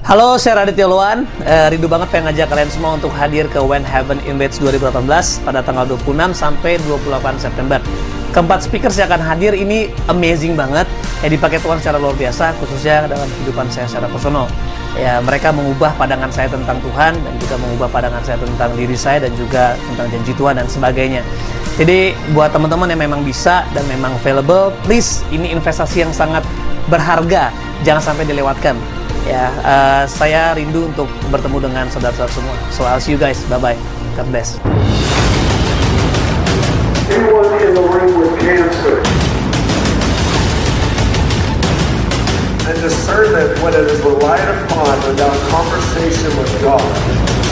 Halo, saya Raditya Oloan. Rindu banget pengen ngajak kalian semua untuk hadir ke When Heaven Invades 2018 pada tanggal 26 sampai 28 September. Keempat speaker yang akan hadir ini amazing banget, yang dipakai Tuhan secara luar biasa, khususnya dalam kehidupan saya secara personal. Ya, mereka mengubah pandangan saya tentang Tuhan dan juga mengubah pandangan saya tentang diri saya dan juga tentang janji Tuhan dan sebagainya. Jadi buat teman-teman yang memang bisa dan memang available, please, ini investasi yang sangat berharga, jangan sampai dilewatkan. Ya, saya rindu untuk bertemu dengan saudara-saudara semua. So I'll see you guys. Bye-bye. God bless. Anyone in the room with cancer, and discern that when it is relied upon without conversation with God,